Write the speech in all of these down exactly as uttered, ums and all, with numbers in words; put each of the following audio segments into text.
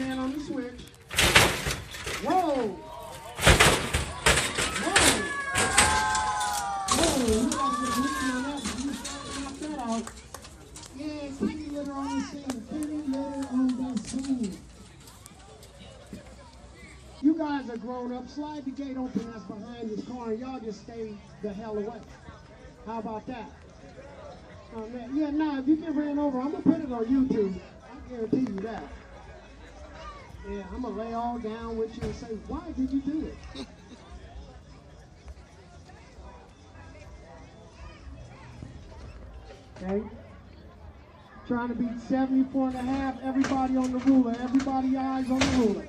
hand on the switch. Whoa! Whoa! Whoa! You gotta get a hit on that. You knock that out. Yeah, kitty litter on the scene. Kitty litter on the scene. You guys are grown up. Slide the gate open that's behind this car and y'all just stay the hell away. How about that? Oh, man. Yeah, nah, if you get ran over, I'm going to put it on YouTube. I guarantee you that. Yeah, I'm going to lay all down with you and say, why did you do it? Okay? Trying to beat seventy-four and a half. Everybody on the ruler. Everybody eyes on the ruler.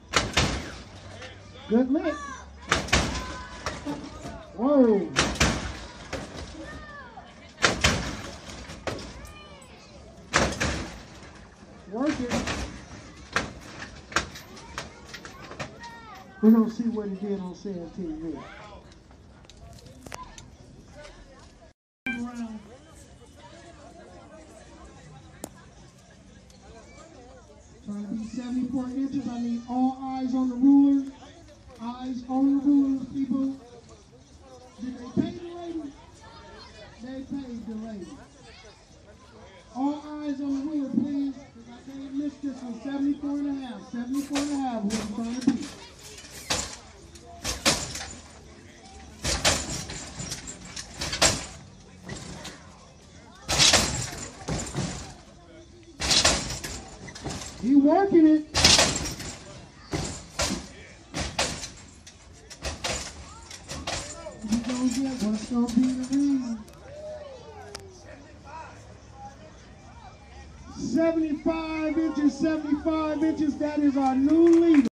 Good lick. Whoa. Work it. We're going to see what he did on seventeen minutes. Around. Trying to be seventy-four inches. I need all eyes on the ruler. Eyes on the ruler, people. Did they pay the lady? They paid the lady. All eyes on the ruler, please. Because I can't miss this one. seventy-four and a half. seventy-four and a half is what I'm trying to be. He working it. You gonna get what's gonna be the reason. seventy-five inches, seventy-five inches, that is our new leader.